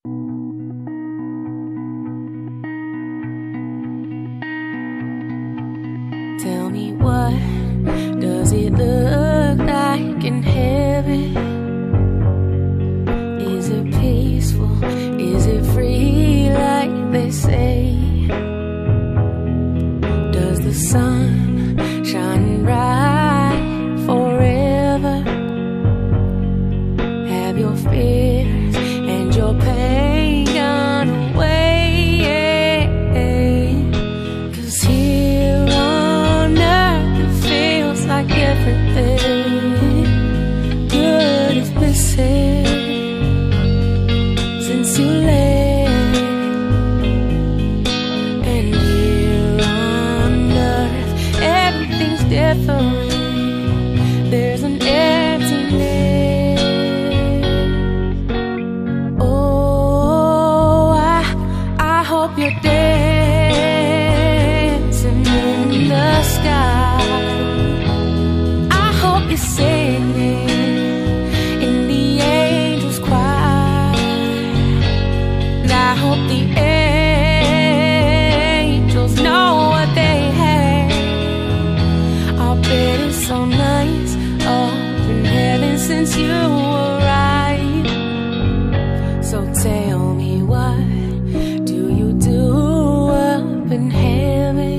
Tell me, what does it look like in heaven? Is it peaceful? Is it free like they say? Does the sun shine bright forever? Have your fears and your pain gone away? 'Cause here on earth it feels like everything good is missing since you left. And here on earth everything's different. There's an emptiness. Oh, I hope you're dancing in the sky. I hope you're singing in the angels' choir. And I hope the angels know what they have. I'll bet it's so nice up in heaven since you arrived. So tell me, what do you do up in heaven?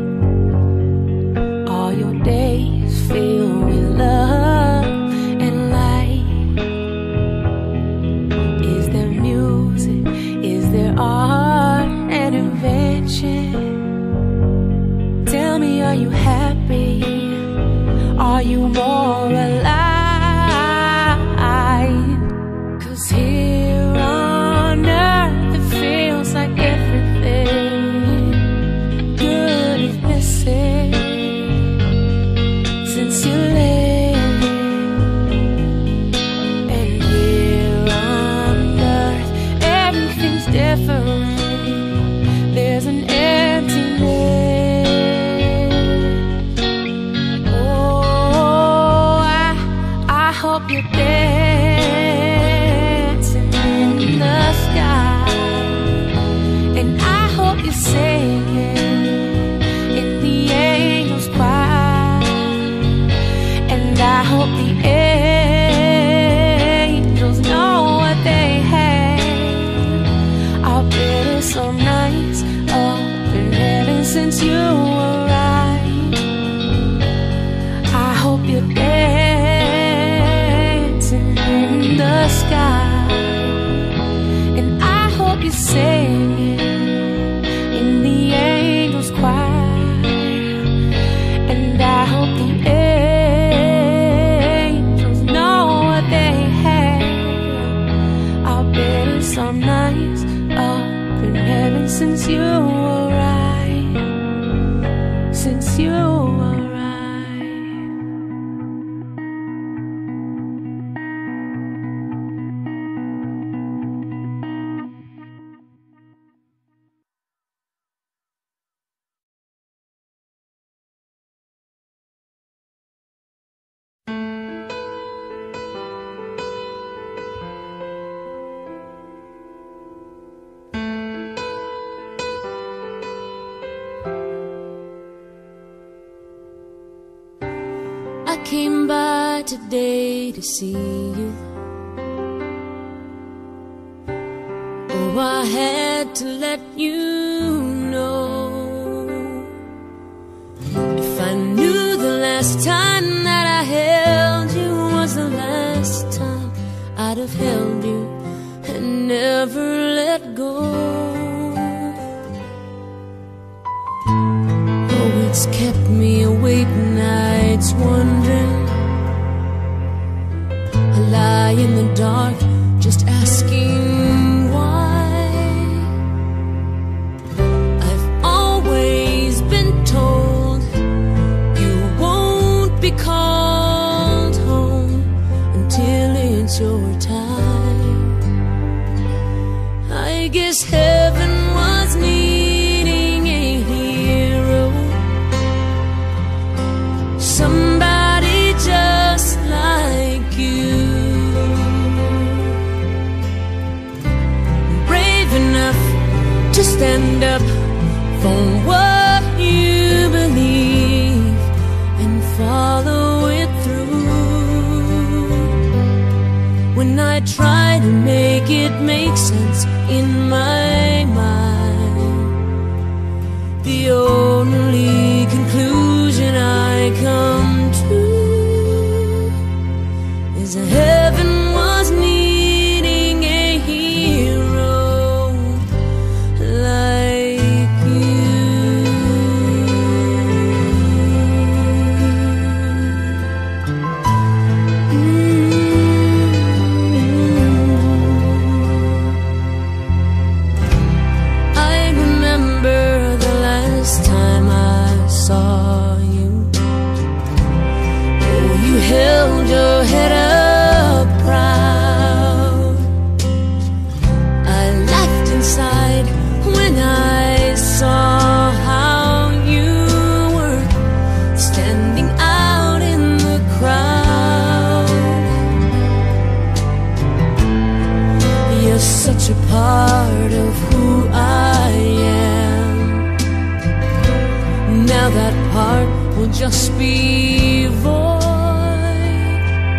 All your days filled with love and light. Is there music? Is there art and invention? Tell me, are you happy? Are you more alive? 'Cause here on earth it feels like everything good is missing since you left. And here on earth everything's different. There's an emptiness. Oh, I hope you're dancing in the sky. And I hope you're singing in the angels' choir. And I hope the angels know what they have. I'll bet it's so nice up in heaven since you arrived. I hope you're dancing in the sky. And I hope you're singing in the angels' choir. And I hope the angels know what they have. I'll bet it's so nice up in heaven since you arrived. Since you arrived. I came by today to see you. Oh, I had to let you know. If I knew the last time that I held you was the last time, I'd have held you and never let go. Oh, it's kept me awake nights wondering. I lie in the dark just asking why. I've always been told you won't be called home until it's your time. I guess heaven was needing a hero, somebody just like you. stand up for what you believe and follow it through. When I try to make it make sense in my mind, the only conclusion I come to is that heaven was needing a hero like you. I remember the last time I saw you. Oh, you held your head up proud. I laughed inside when I saw how you were standing out in the crowd. You're such a part of who I am. Now that part will just be void.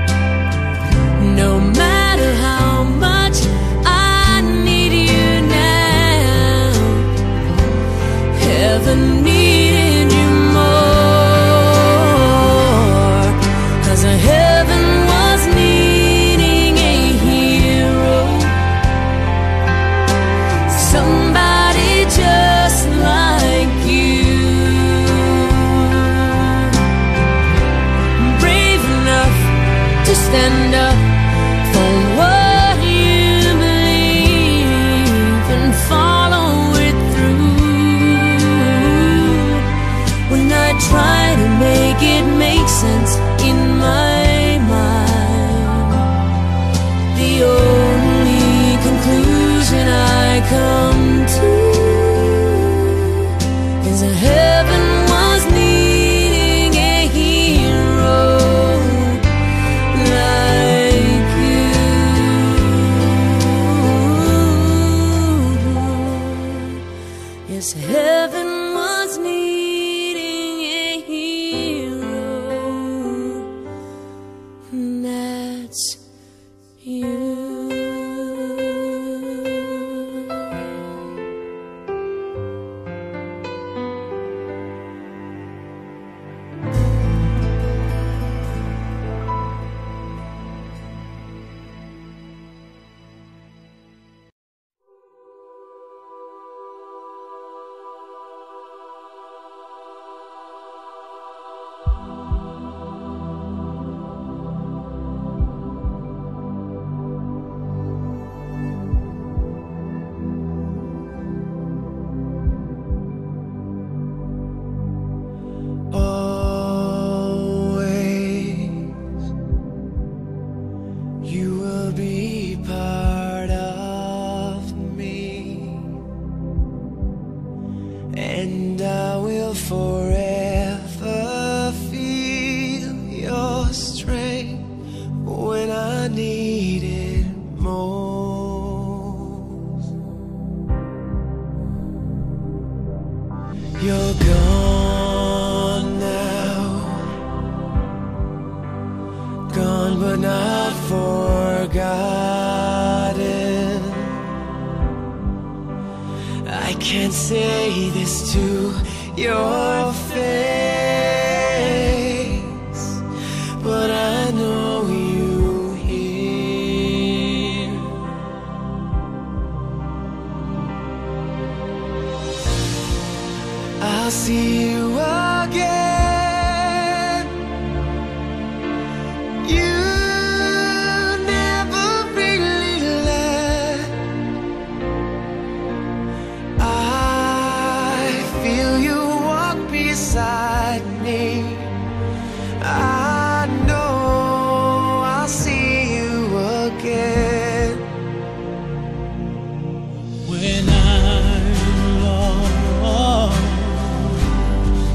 No matter how much I need you now, heaven needed you more. 'Cause heaven was needing a hero, somebody just like you, brave enough to stand up for what you believe and follow it through. When I try to make it make sense in my mind, the only conclusion I come to is that heaven was needing a hero like you. Yes, heaven was needing a hero, and that's you. You will be part of me, and I will forever feel your strength when I need it most. You're gone now, gone but not forgotten. I can't say this to your face, but I know you hear. I'll see you again. You never really left. I feel you walk beside me. I know I'll see you again. When I'm lost,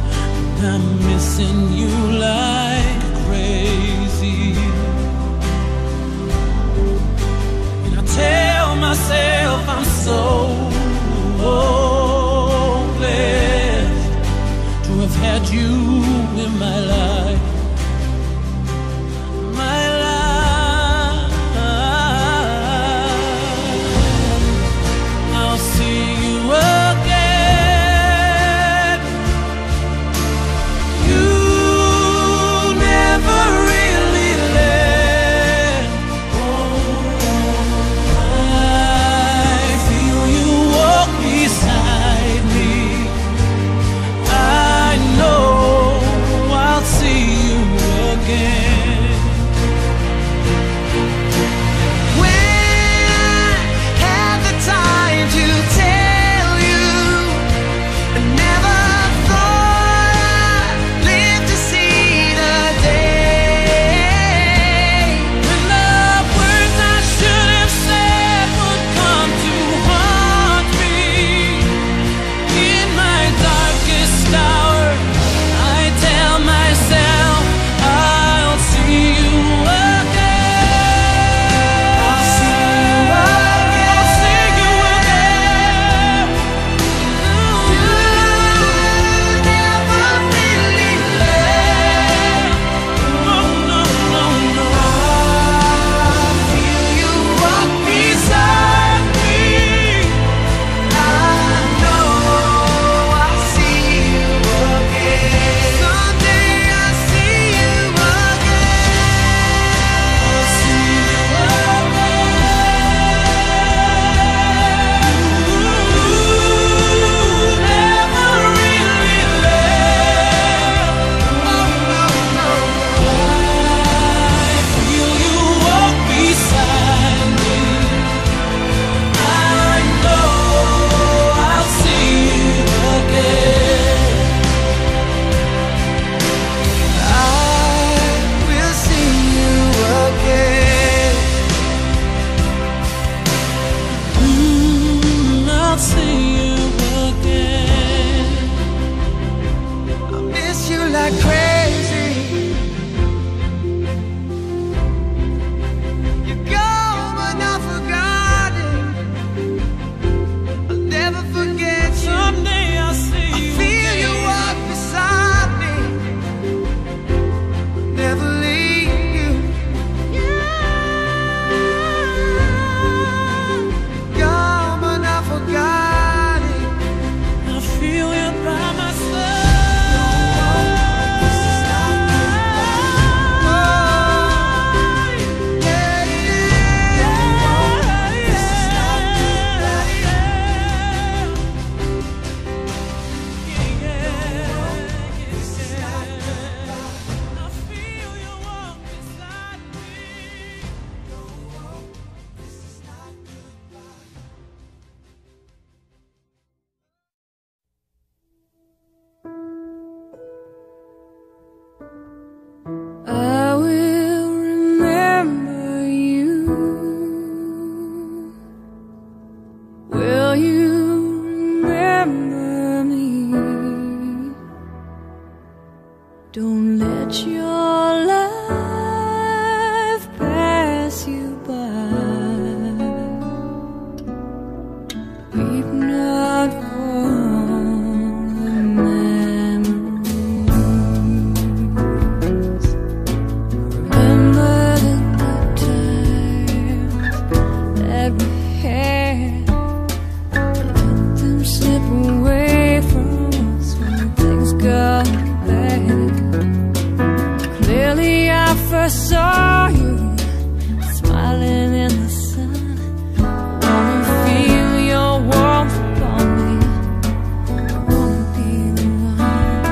slip away from us when things got bad. Clearly I first saw you smiling in the sun. Wanna feel your warmth upon me. Wanna be the one.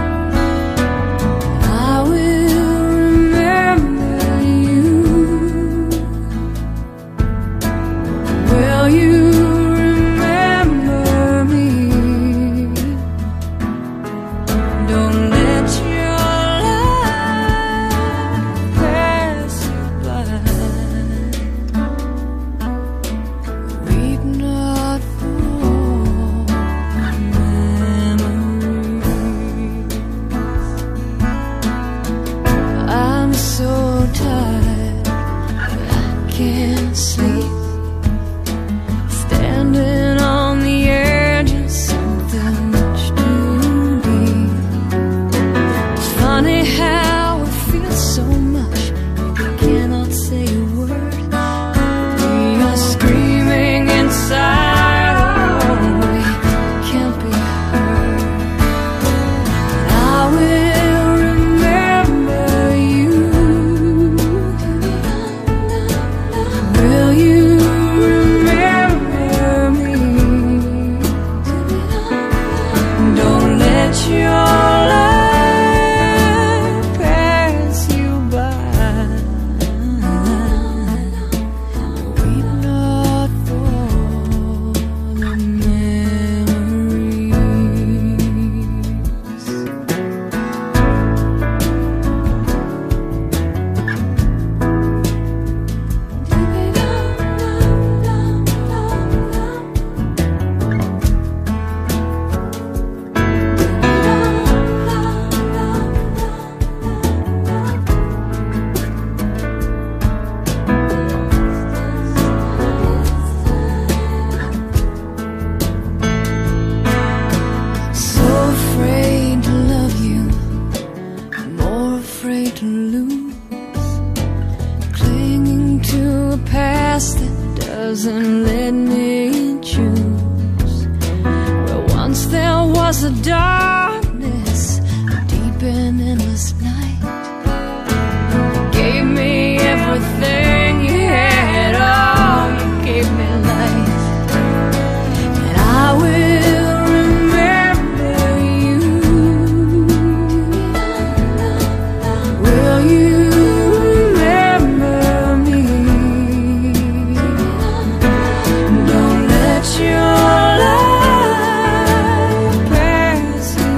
I will remember you. Will you remember me? Don't let your life pass you by. Weep not for memories. I'm so tired, but I can't sleep. Standing on the edge of something much too deep. It's funny how it feels so much you cannot say a word. We are screaming inside, oh, we can't be heard. But I will remember you. Will you remember me? Don't let your life pass you by. Weep not for the memories. So afraid to love you, more afraid to lose. Clinging to a past that doesn't let me choose. Where once there was a darkness, a deep and endless night. You gave me everything you had, oh, you gave me life. And I will remember you. Will you remember me? Don't let your life pass you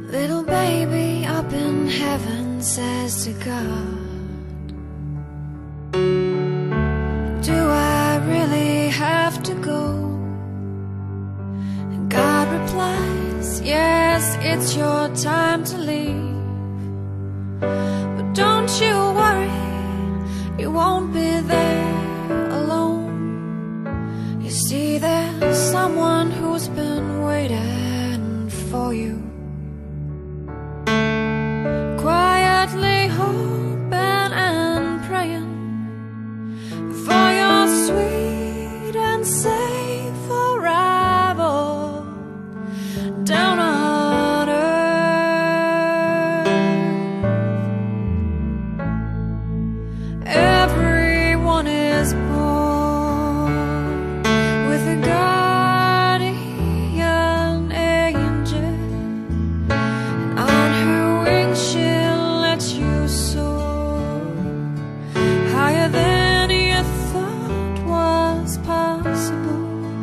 Little baby up in heaven says to God, do I really have to go? And God replies, yes, it's your time to leave. But don't you worry, you won't be there alone. You see, there's someone who's been waiting for you, quietly hoping and praying for your sweet and safe arrival down on earth. Everyone is born with a guardian angel, and on her wings she'll let you soar higher than you thought was possible.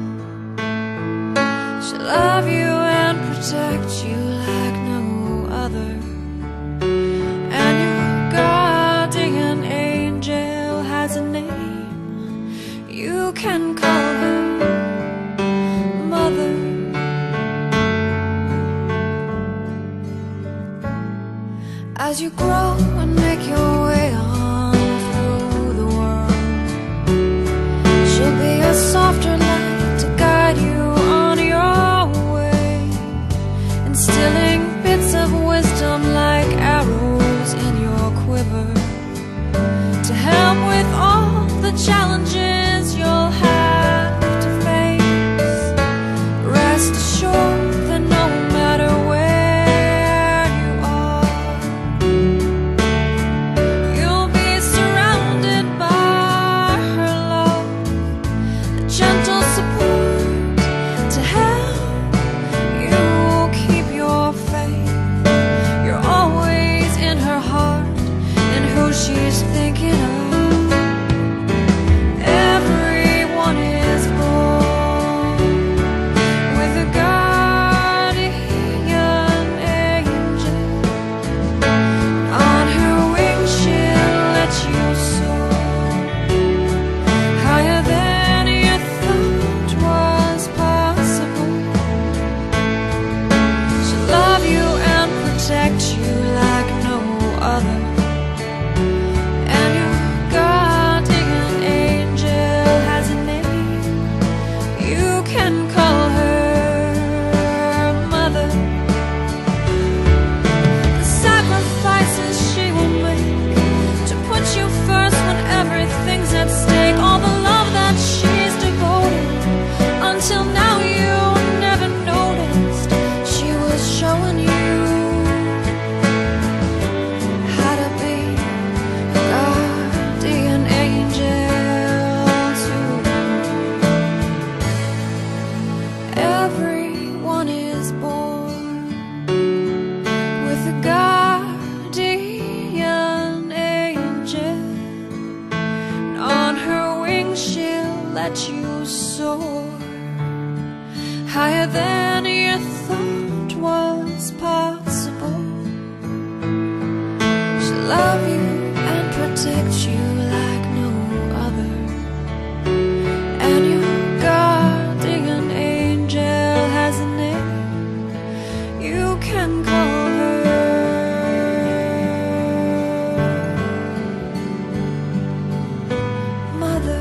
She'll love you and protect you like no other, and your guardian angel has a name. You can call her Mother. As you grow and make your way on through the world, she'll be a softer light to guide you on your way, instilling bits of wisdom like arrows in your quiver, to help with all the challenges you'll have to face. Rest assured that no matter where you are, you'll be surrounded by her love, the gentle support to help you keep your faith. You're always in her heart and who she's thinking of. Everyone is born with a guardian angel. On her wings she'll let you soar higher than you thought was possible. She'll love you and protect you like no other, and your guardian angel has a name. You can call her Mother. The sacrifices she will make to put you first when everything's at stake, all the love that she's devoted, until now you never noticed she was showing you how to be a guardian angel too. Everyone is born with a guardian angel, and on her wings she'll let you soar higher than you thought was possible. She'll love you and protect you like no other, and your guardian angel has a name. You can call her Mother.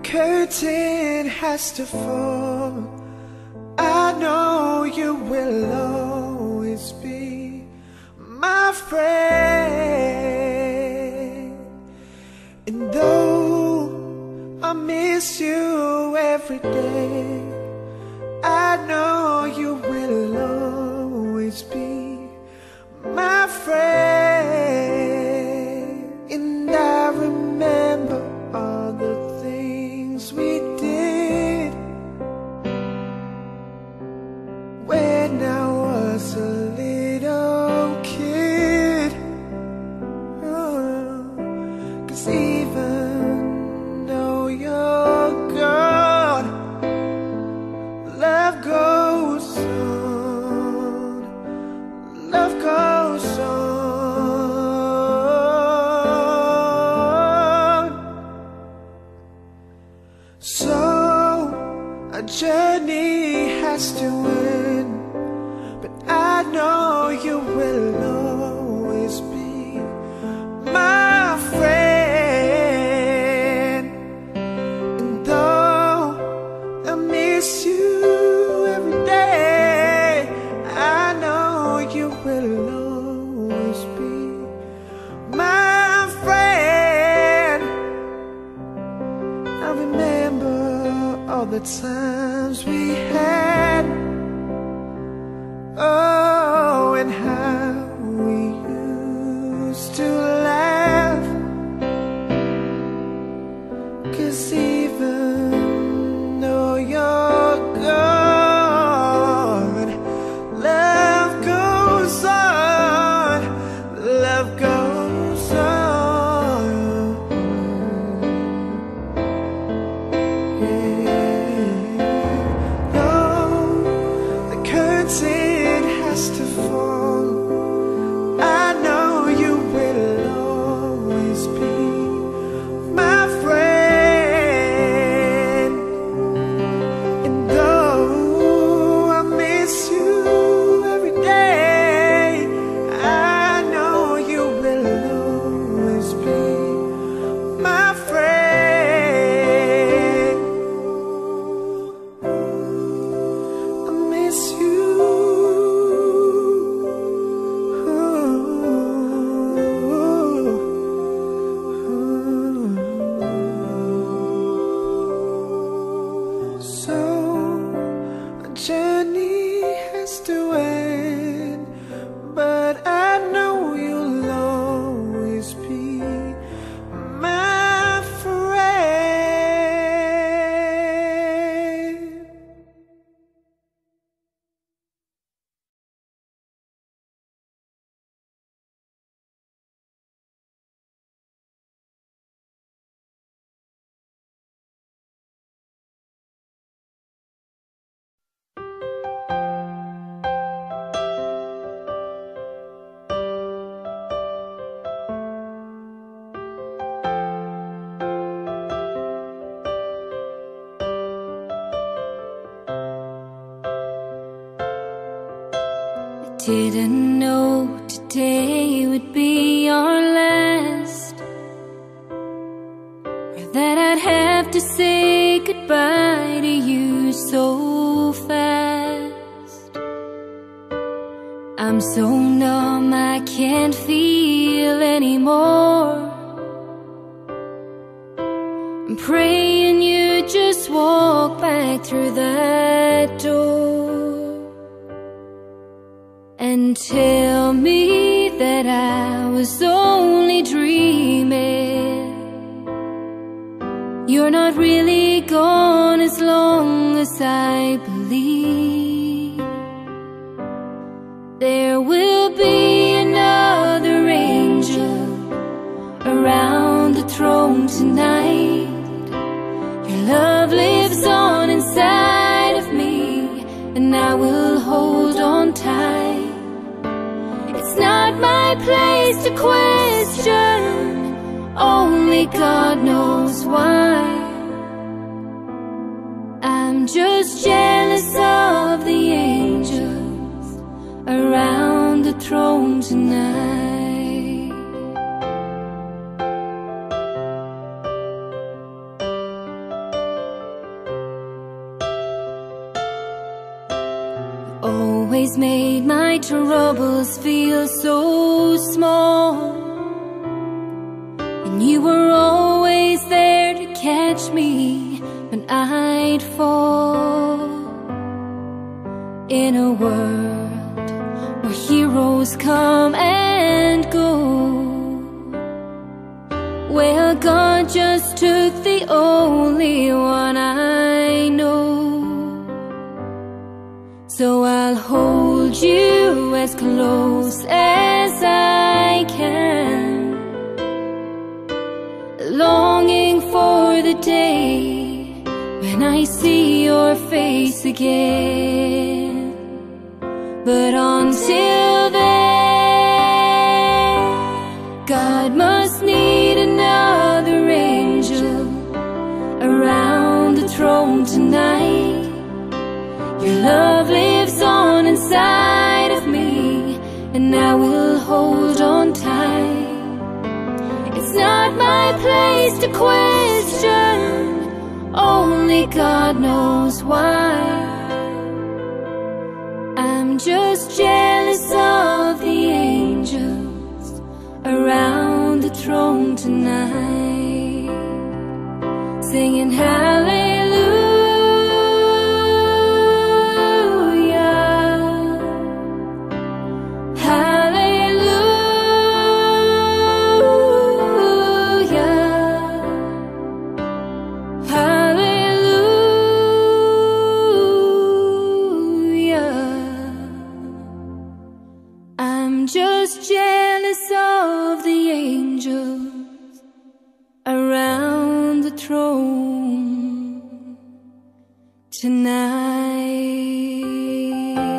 curtain has to fall. I know you will always be my friend. And though I miss you every day, I know you will always be my friend. And I remember all the things we did when I was a little kid. 'Cause even though you're gone, love goes on, love goes on. So a journey has to end, but I know you will always be my friend. And though I miss you every day, I know you will always be my friend. I remember all the times we had, oh, and how we used to laugh. 'Cause even though you're gone, love goes on, love goes on. Yeah. No, the curtain has to fall. I know you will always be my friend. And though I miss you every day, I know you will always be my friend. I miss you. So a journey has to end, but I know you'll always be my friend. Didn't know today would be our last, or that I'd have to say goodbye to you so fast. I'm so numb I can't feel anymore. I'm praying you just walk back through that door and tell me that I was only dreaming. You're not really gone as long as I believe. There will be another angel around the throne tonight. Your love lives on inside of me, and I will hold on tight. It's not my place to question, only God knows why. I'm just jealous of the angels around the throne tonight. always made my troubles feel so small, and you were always there to catch me when I'd fall. In a world where heroes come and go, well, God just took the only one I know. So I'll hold you as close as I can, longing for the day when I see your face again. But until then, God must need another angel around the throne tonight. Your love lives on inside of me, and I will hold on tight. It's not my place to question, only God knows why. I'm just jealous of the angels around the throne tonight, singing hallelujah, hallelujah, hallelujah. I'm just jealous of the angels around the throne tonight.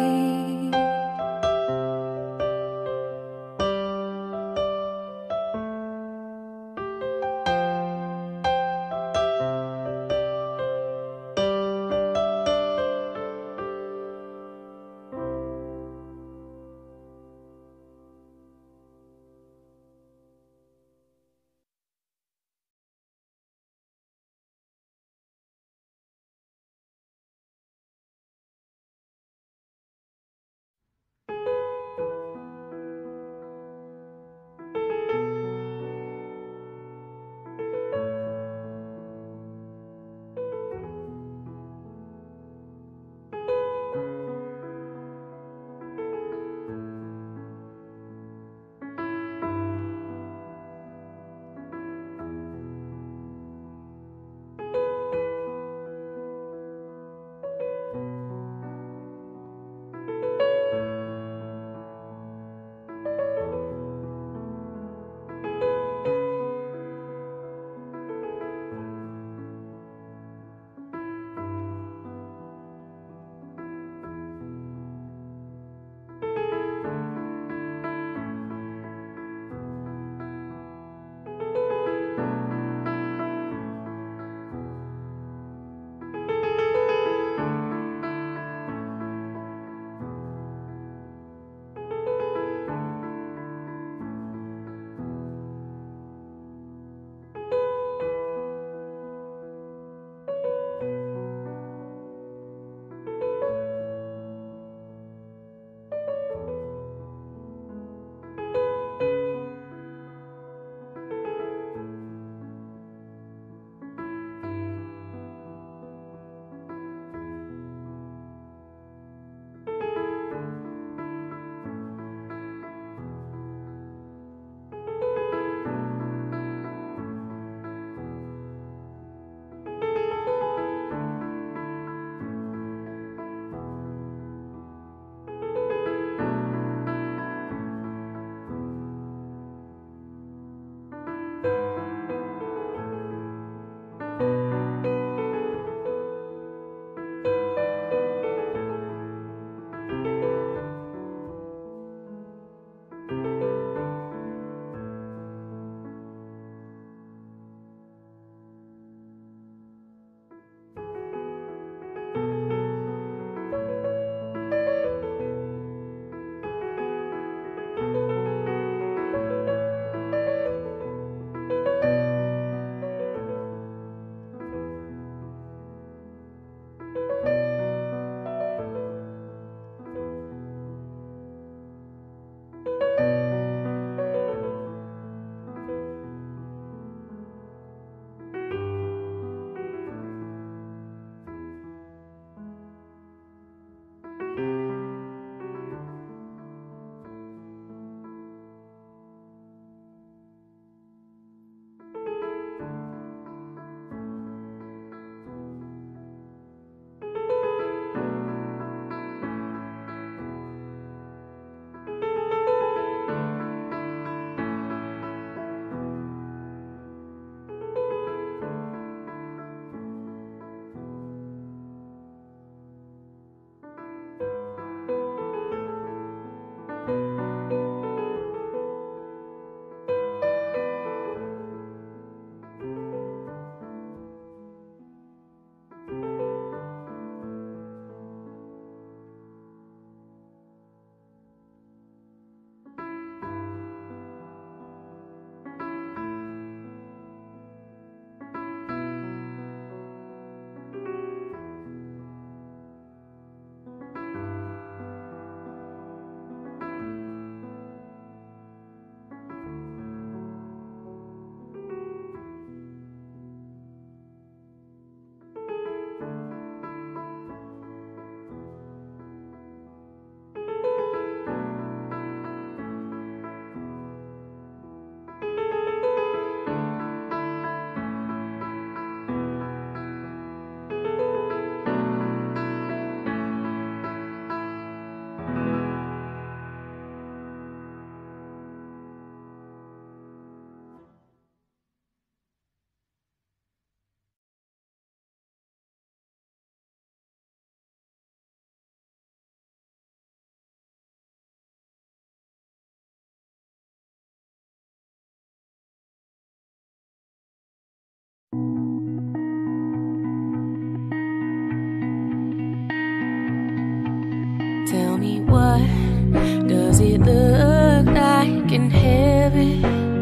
What does it look like in heaven?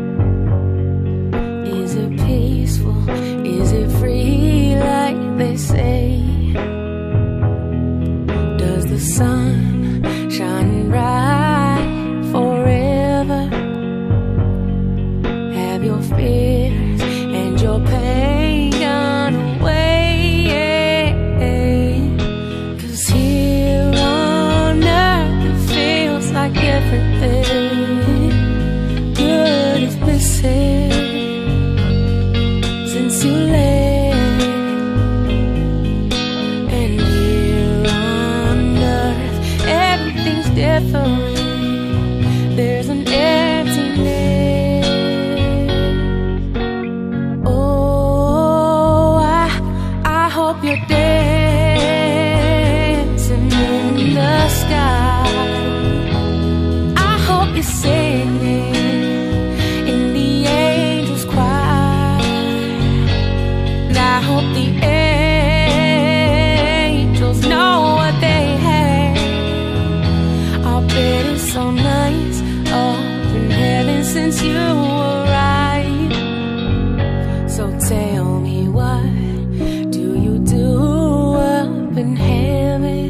Is it peaceful? Is it free like they say? Does the sun shine bright forever? Have your fears and your pain gone away? 'Cause here on earth it feels like everything good is missing since you left. And here on earth everything's different. There's an emptiness. Oh, I hope you're dancing in the sky. I hope you're singing in the angels' choir. And I hope the angels know what they have. I'll bet it's so nice up in heaven since you arrived. So tell me, what do you do up in heaven?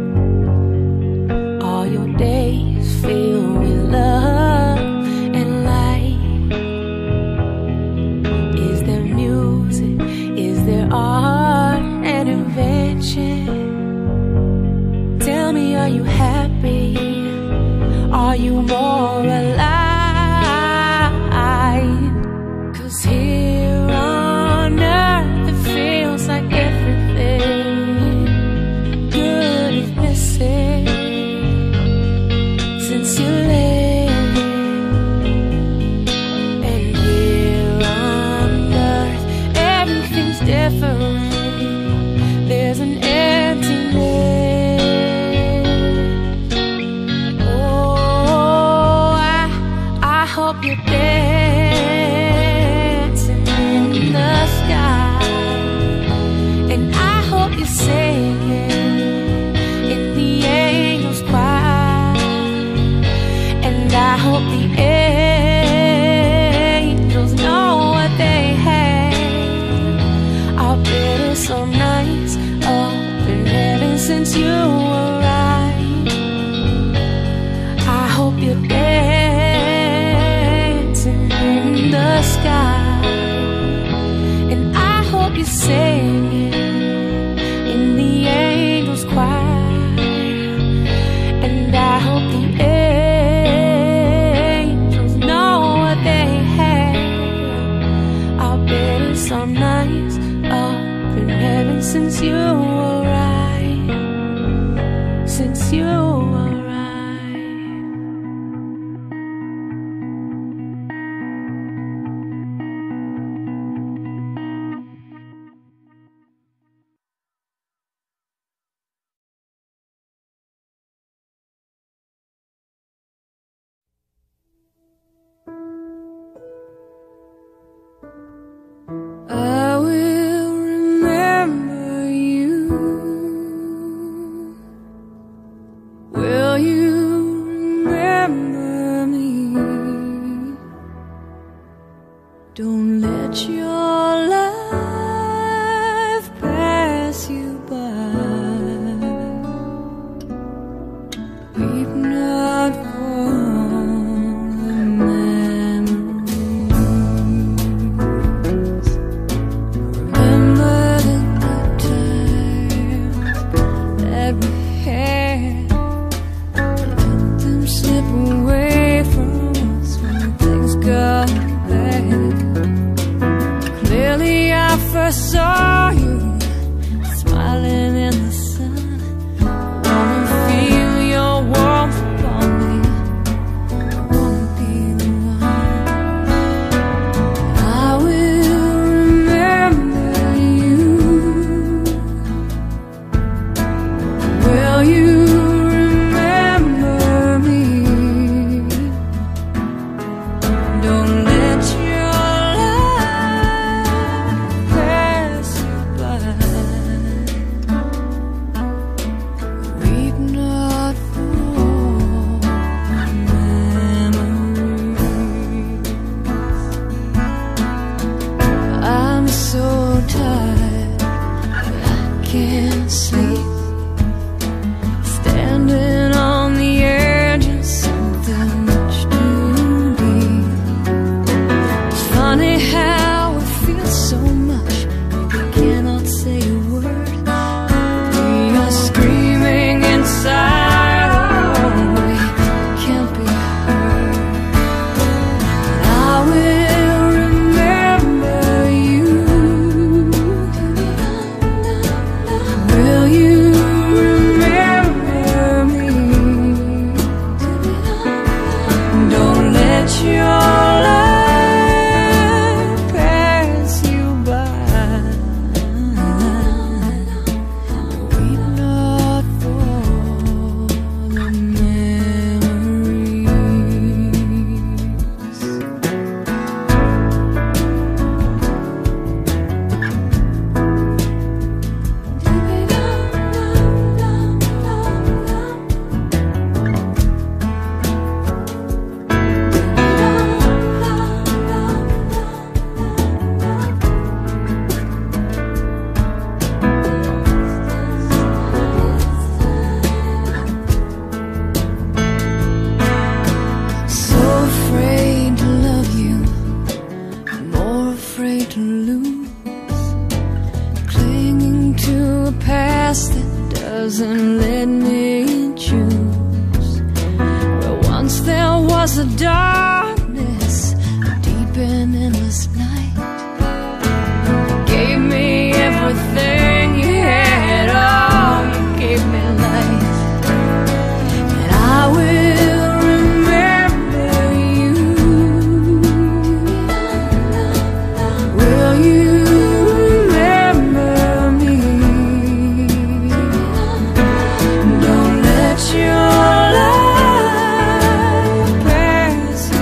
All your days filled with love and light. Is there music? Is there art and invention? Tell me, are you happy? Are you more alive? 'Cause here on earth it feels like everything good is missing since you left. And here on earth everything's different. There's an emptiness. Oh, I hope you're dancing in the sky. And I hope you're singing in the angels' choir. And I hope the angels know what they have. I'll bet it's so nice up in heaven since you arrived. I hope you're dancing in the sky. And I hope you're singing in the angels' choir. And I hope the angels know what they have. I'll bet it's so nice up in heaven since you arrived. Since you arrived. I will remember you can't sleep, standing on the edge of something much too deep. It's funny how it feels so much, we cannot say a word. We are screaming inside, oh, we can't be heard. And I will remember you. Will you remember me? Don't let your life pass you by. Weep not for the memories. So afraid to love you, more afraid to lose, clinging to a past that doesn't let me choose. Where once there was a darkness, a deep and endless night. You gave me everything you had, oh, you gave me life. And I will remember you. Will you remember me? Don't let your life pass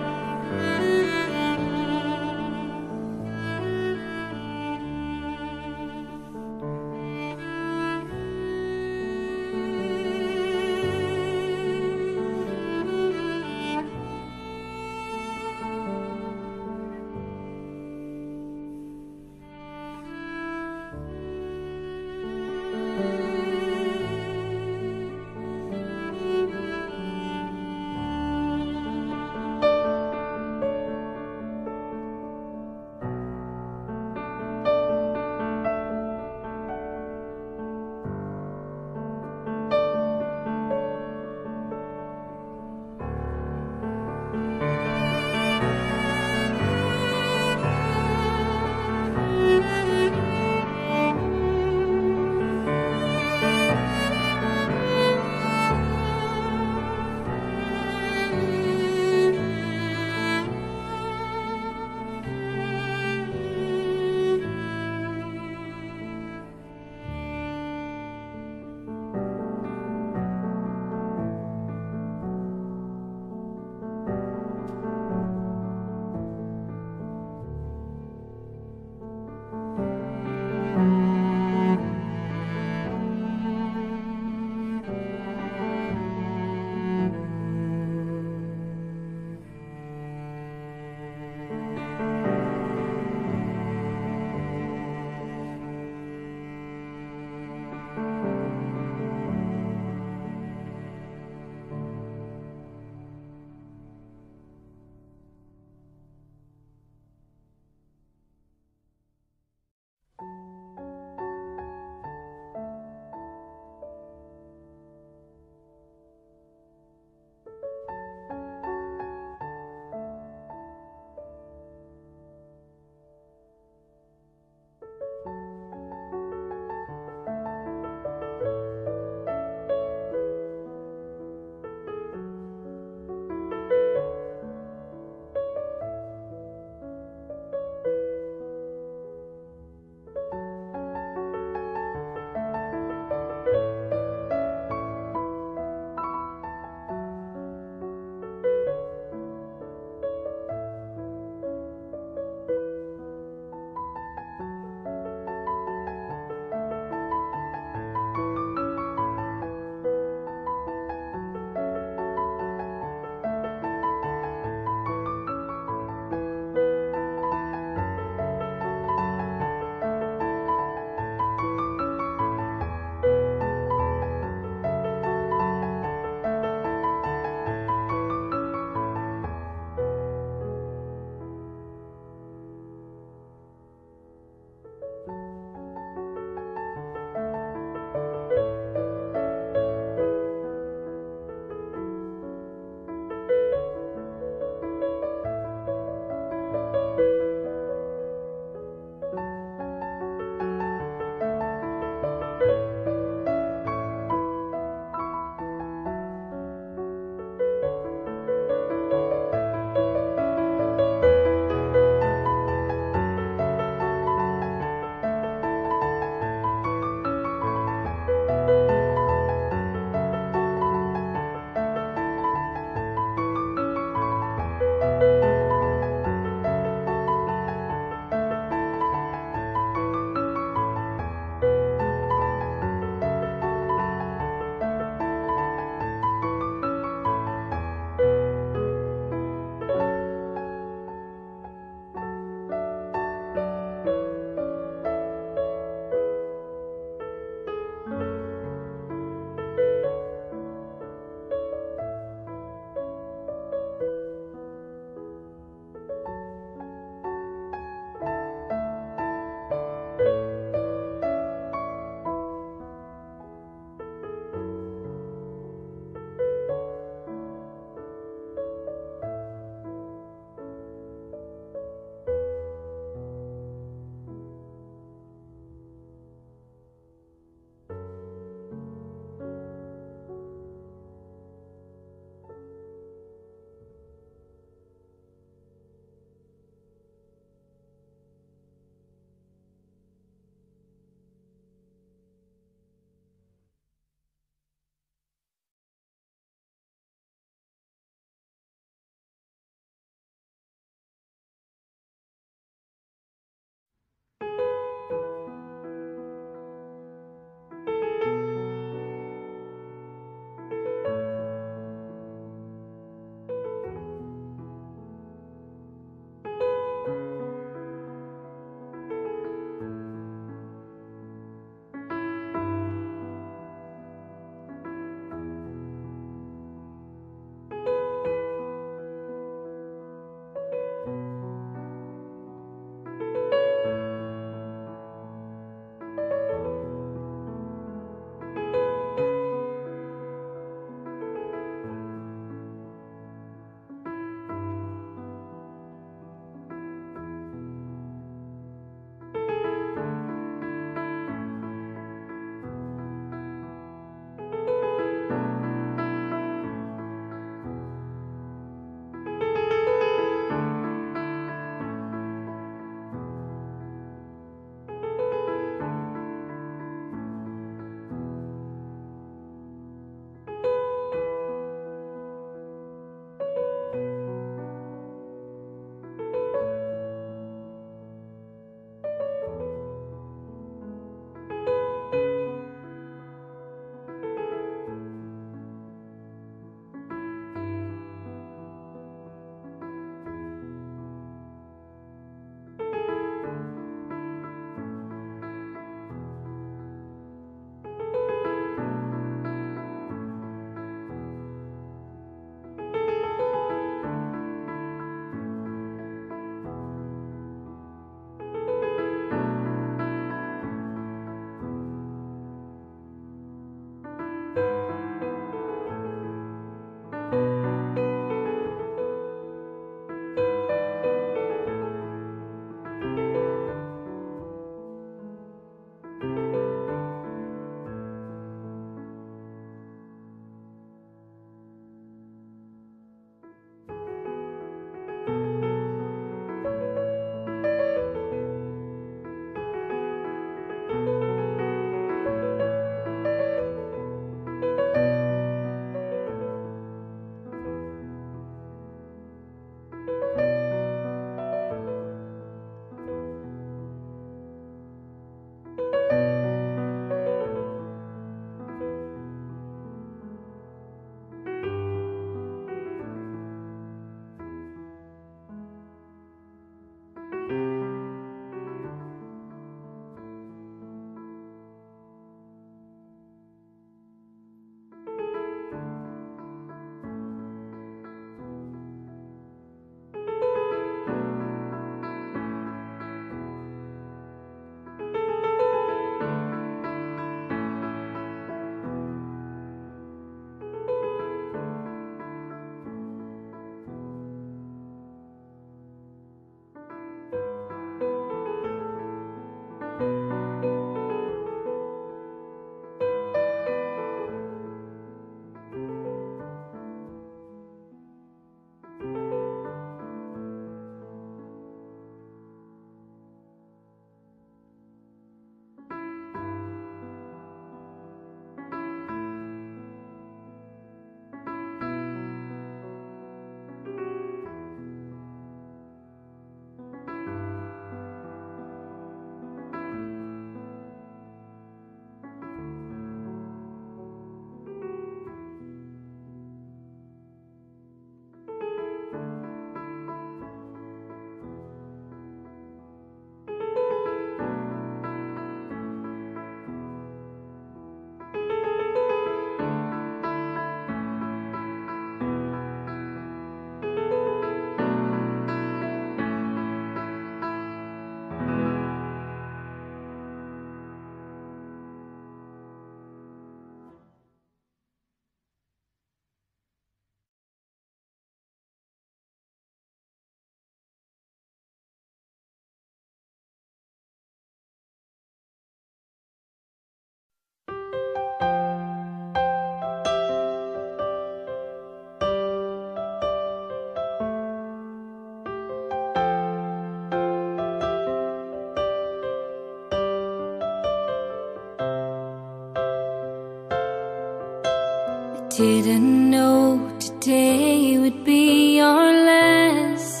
Didn't know today would be our last,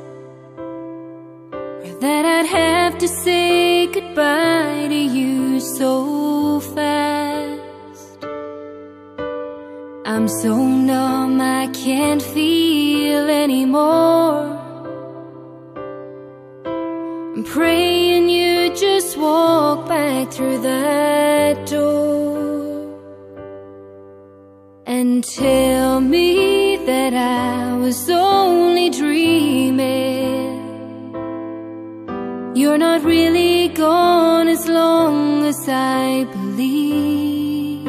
or that I'd have to say goodbye to you so fast. I'm so numb I can't feel anymore. I'm praying you just walk back through that door and tell me that I was only dreaming. You're not really gone as long as I believe.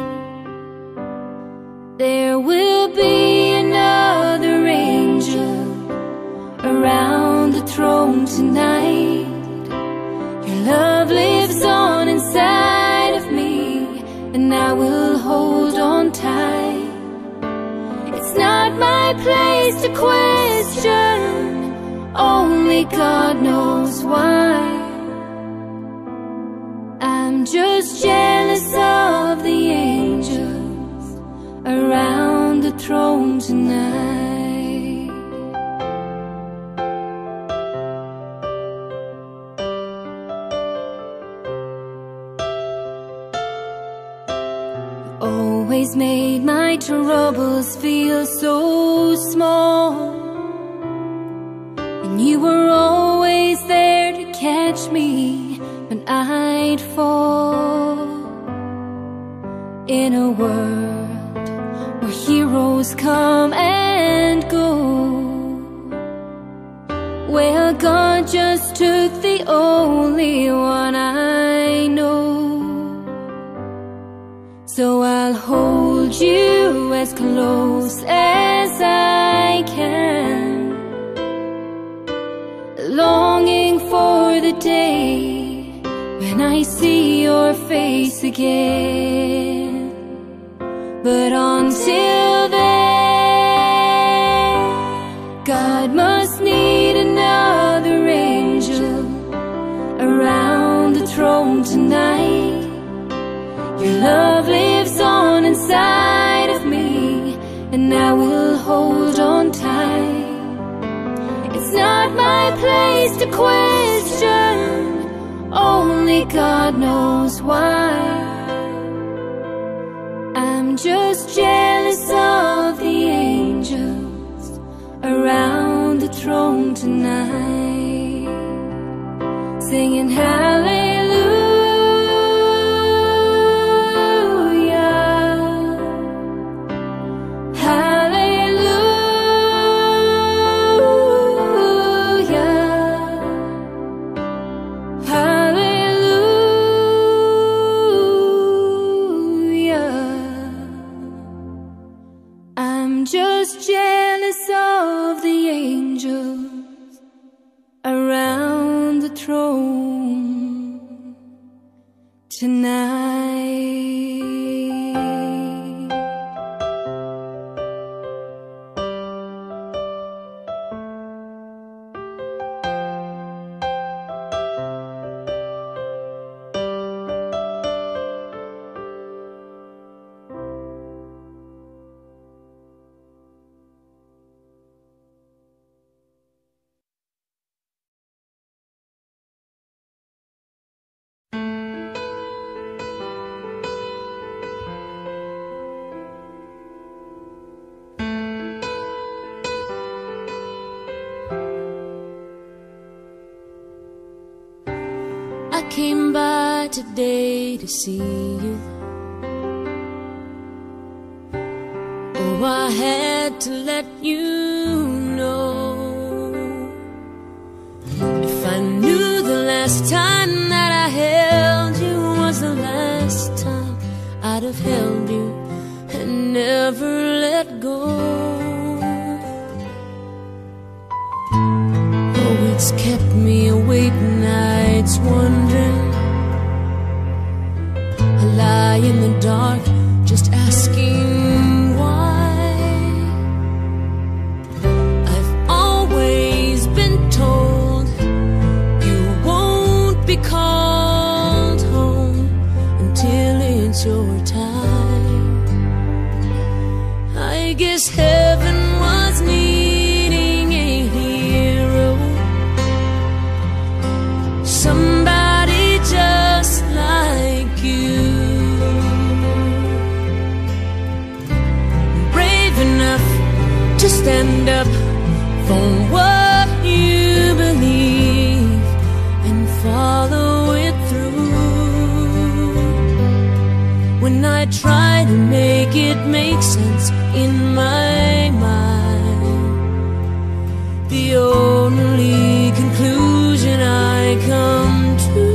There will be another angel around the throne tonight. Your love lives on inside of me, and I will hold on tight. It's not my place to question, only God knows why. I'm just jealous of the angels around the throne tonight. Always made my troubles feel so small, and you were always there to catch me when I'd fall. In a world where heroes come and go, well, God just took the only one I know. So I'll hold you as close as I can, longing for the day when I see your face again. But until then, God must need another angel around the throne tonight. Your love lives on inside of me, and I will hold on tight. It's not my place to question, only God knows why. I'm just jealous of the angels around the throne tonight, singing hallelujah. Just jealous of the angels around the throne tonight. I came by today to see you. Oh, I had to let you know. If I knew the last time that I held you was the last time, I'd have held you and never let go. Oh, it's kept me awake nights wondering. I lie in the dark just asking why. I've always been told you won't be called home until it's your time. make it make sense in my mind. The only conclusion I come to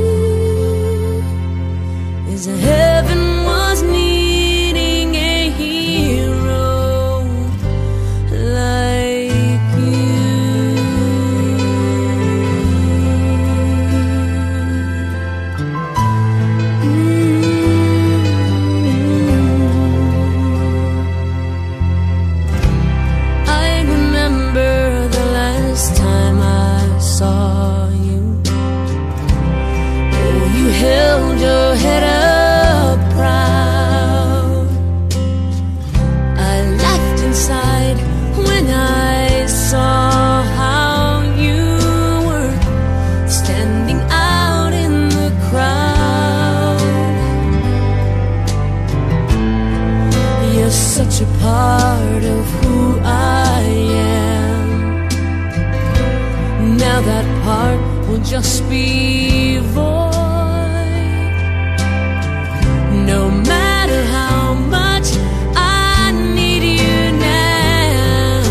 is that heaven was needing a hero like you. I remember the last time I saw you. Oh, you held your head up proud. I laughed inside when I saw how you were standing out in the crowd. You're such a part of who I am. Now that part will just be void. No matter how much I need you now,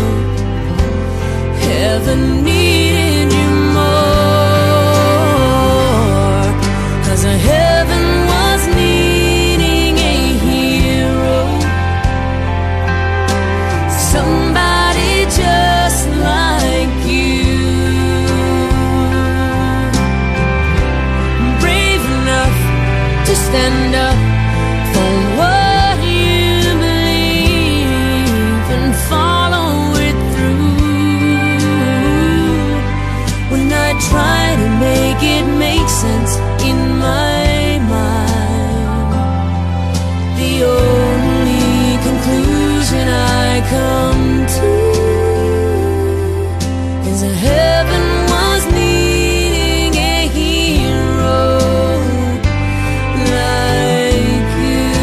heaven needed you more. 'Cause heaven was needing a hero, somebody just like you, brave enough to stand up for what you believe and follow it through. When I try to make it make sense in my mind, the only conclusion I come to is that heaven was needing a hero like you.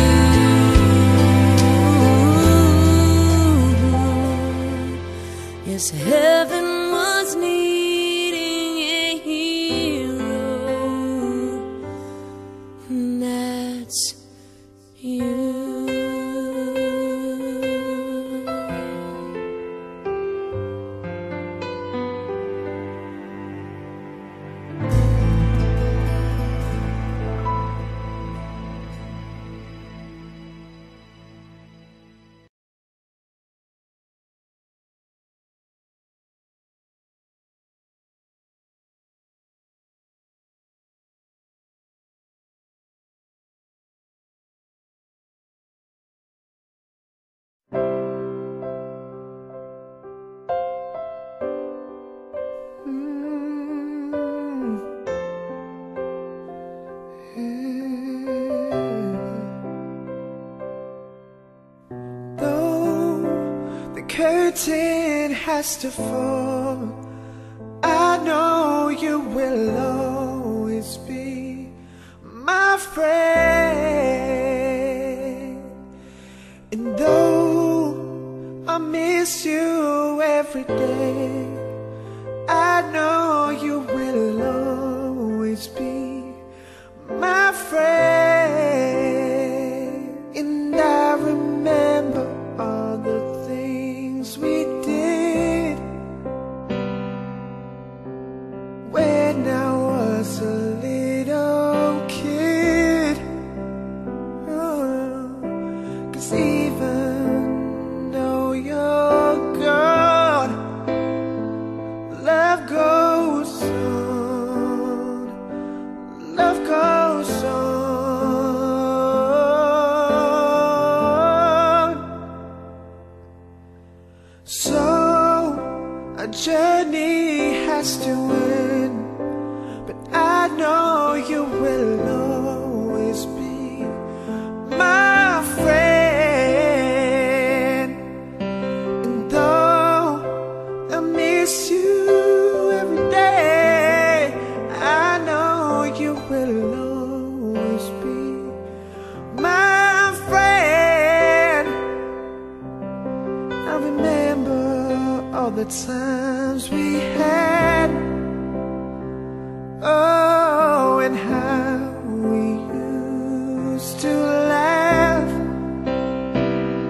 Yes, heaven was needing a hero, and that's you. Though the curtain has to fall, I know you will always be my friend. And though I miss you every day, I know you will always be my friend. And I remember all the things we did when I was a little kid. 'Cause even though you're gone, love goes on, love goes on. So a journey has to end, but I know you will always be my friend. And though I miss you every day, I know you will always be my friend. I remember all the times we had, oh, and how we used to laugh.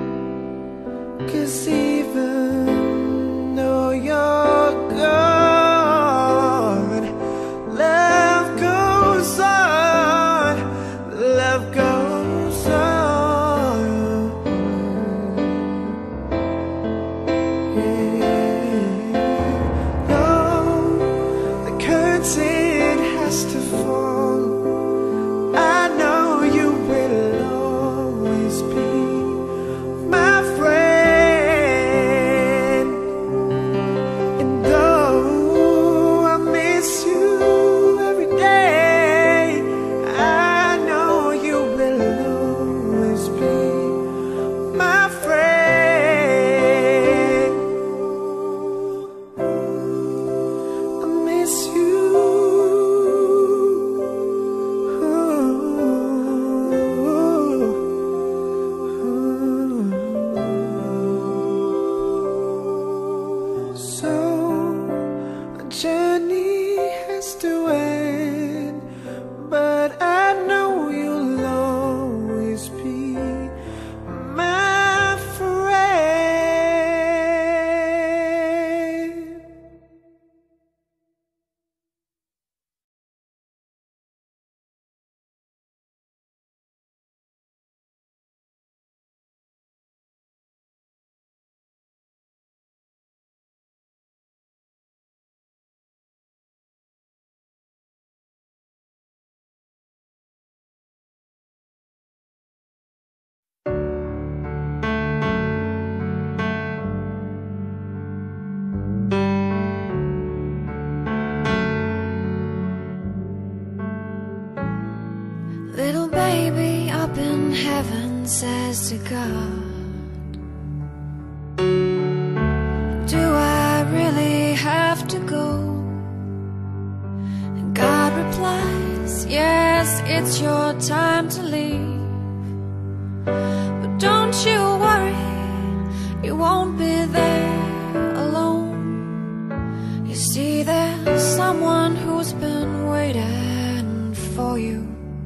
Little baby up in heaven says to God, do I really have to go? And God replies, yes, it's your time to leave. But don't you worry, you won't be there alone. You see, there's someone who's been waiting for you,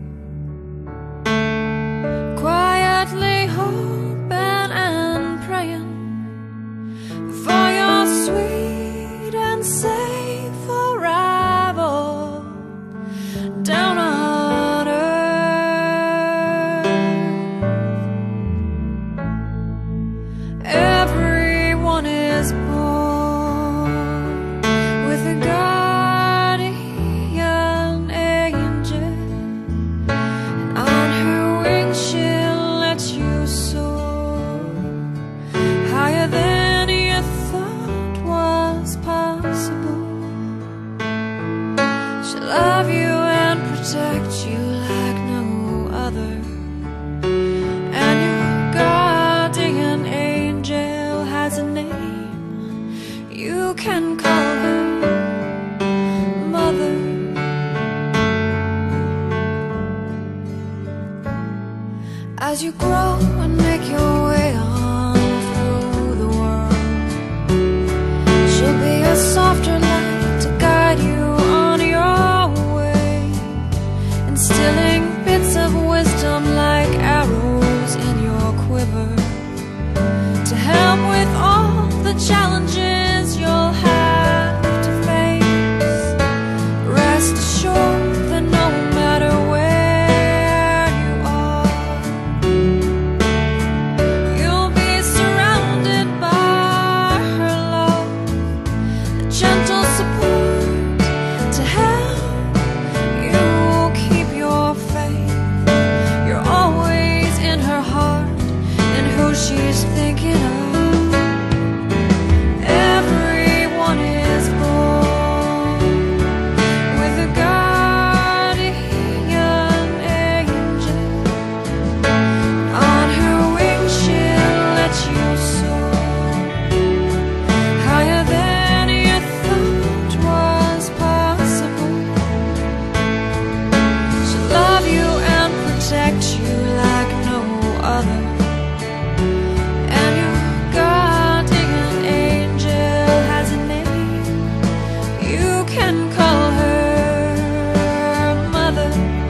quietly hoping and praying for your sweet and safe arrival down on earth. Everyone is born with a guardian angel, and on her wings she'll let you soar higher than you thought was possible. She'll love you and protect you like no other, and your guardian angel has a name. You can call her Mother. As you grow and make your way on through the world, she'll be a softer light to guide you on your way, instilling bits of wisdom like arrows in your quiver to help with all the challenges you'll have to face. Rest assured that no matter where you are, you'll be surrounded by her love, the gentle support to help you keep your faith. You're always in her heart and who she's thinking of. Everyone is born with a guardian angel. On her wings she'll let you soar higher than you thought was possible. She'll love you and protect you like no other, and your guardian angel has a name. You can call her Mother.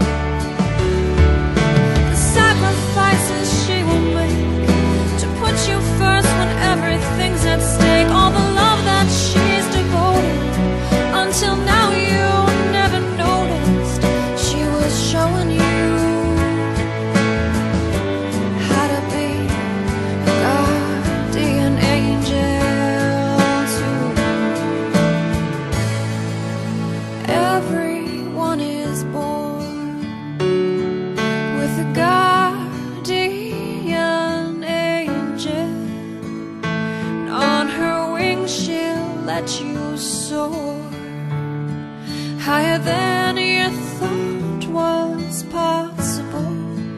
The sacrifices she will make to put you first when everything's at stake, all the love that she's devoted, until now you never noticed she was showing you how to be a guardian angel too. Everyone is born with a guardian angel, and on her wings she'll let you soar higher than you thought was possible.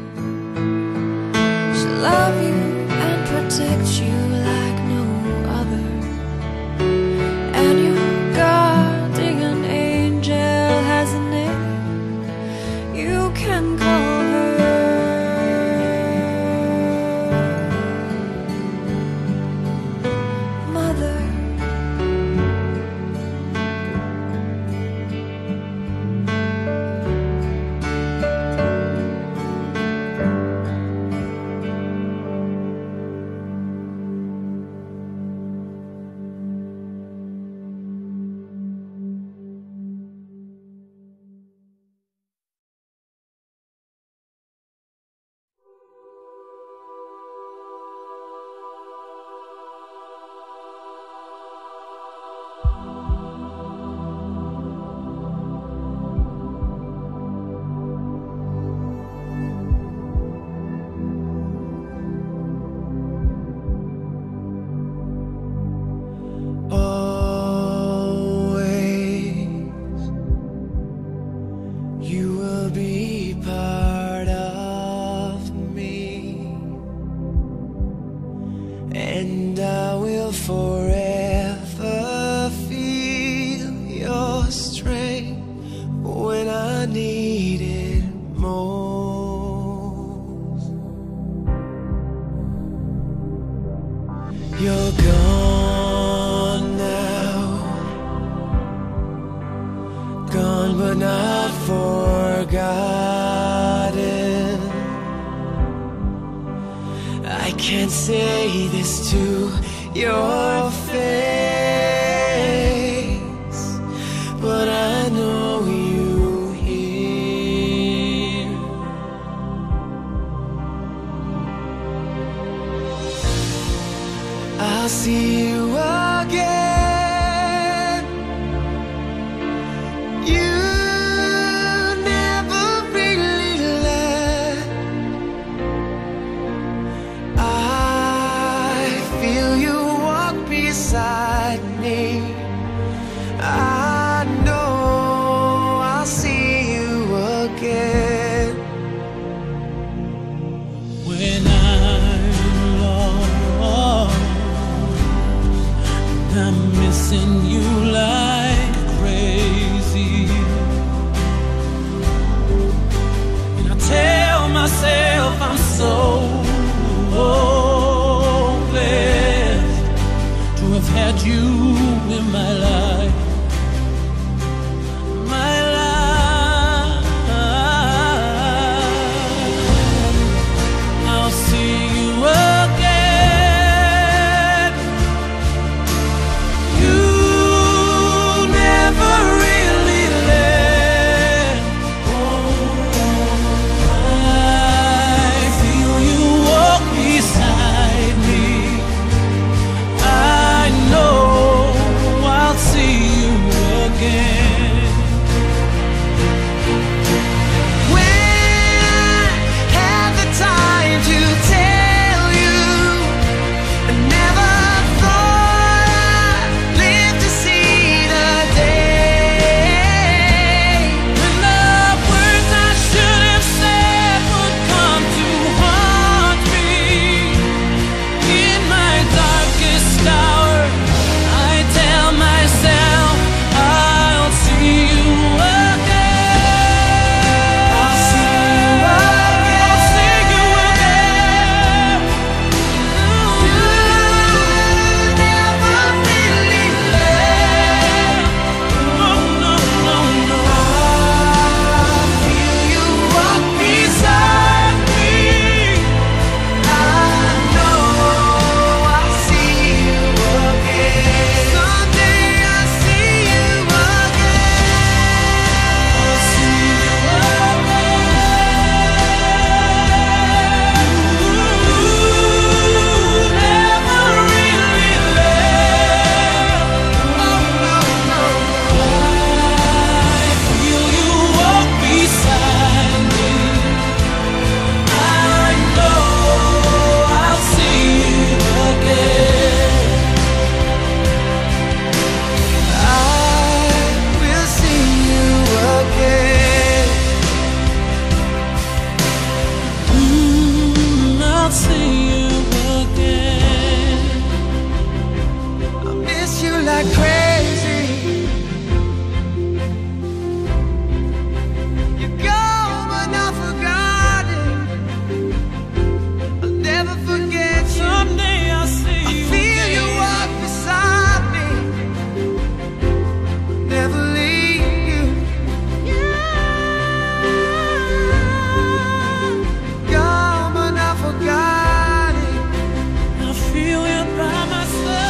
She'll love you and protect you like no other, and your guardian angel has a name. You can call her Mother. You will be part I need it most. You're gone now, gone but not forgotten. I can't say this to your face, but I know you hear. I'll see you again. You never really left. I feel you walk beside me. I know I'll see you again. When I'm lost, I'm missing you like crazy, and I tell myself I'm so blessed to have had you in my life. My life. I'll see you again. You never really left. I feel you walk beside me. I know I'll see you again. When I had the time to tell you, I never thought I'd live to see the day. When the words I should have said would come to haunt me in my darkest hour, I tell myself I'll see you again. I'll see you I'll see you again. You never really left. No, no, no, no. I feel you walk beside me. I know I'll see you again. Someday I'll see you again. I'll see you I'll see you again. I miss you like crazy. You're gone but not forgotten. I'll never forget you. Someday I'll see I you feel you walk beside me. Never leave you. Gone but not forgotten. I feel you by my side.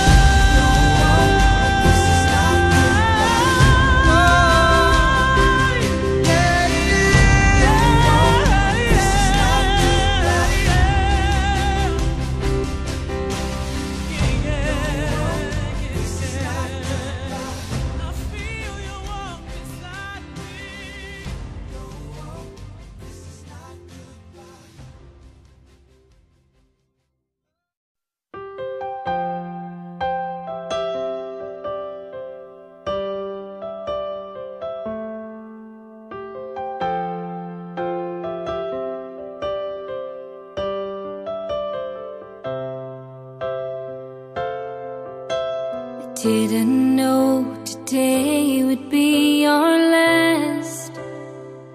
Didn't know today would be our last.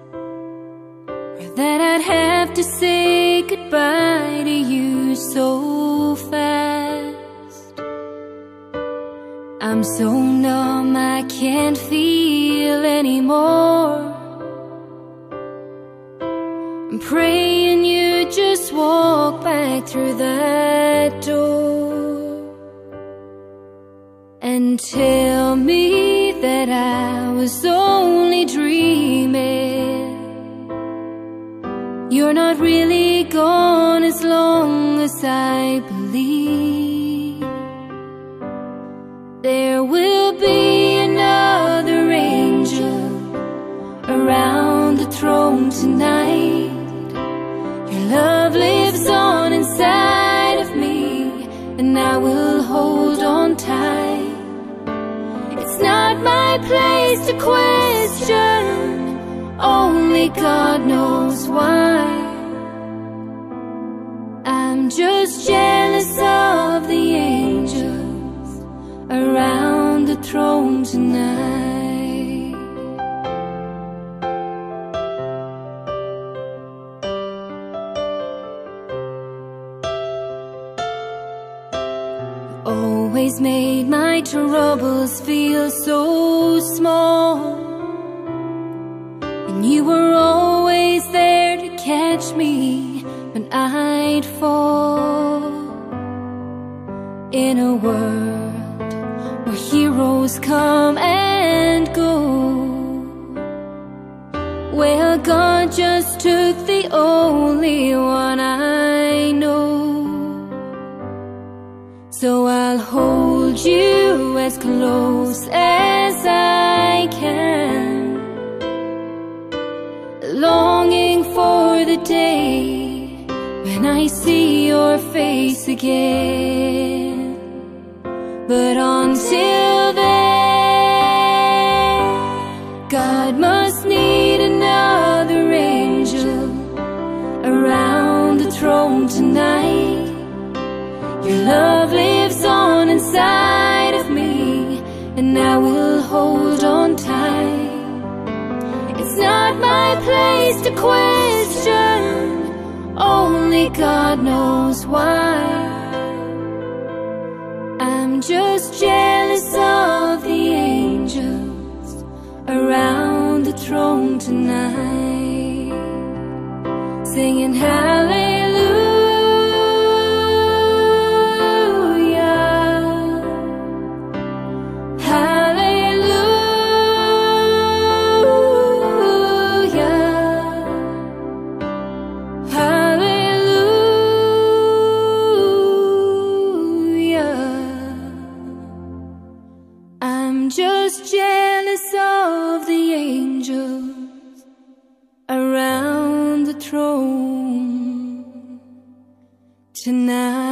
to say goodbye to you so fast. I'm so numb I can't feel anymore. I'm praying you just walk back through that door and tell me that I was only dreaming. You're not really gone as long as I believe. There will be another angel around the throne tonight. Your love lives on inside of me, and I will hold on tight. It's not my place to question, only God knows why. I'm just jealous of the angels around the throne tonight. You always made my troubles feel so small, and you were always there to catch me when I'd fall. In a world where heroes come and go, well, God just took the only one I know. So I'll hold you as close as I can, longing for the day when I see your face again. But until then, God must need another angel around the throne tonight. Your love lives on inside of me, and I will hold on tight. It's not my place to question, only God knows why. I'm just jealous of the angels around the throne tonight, singing hallelujah, hallelujah, hallelujah. I'm just jealous of the angels around the throne tonight.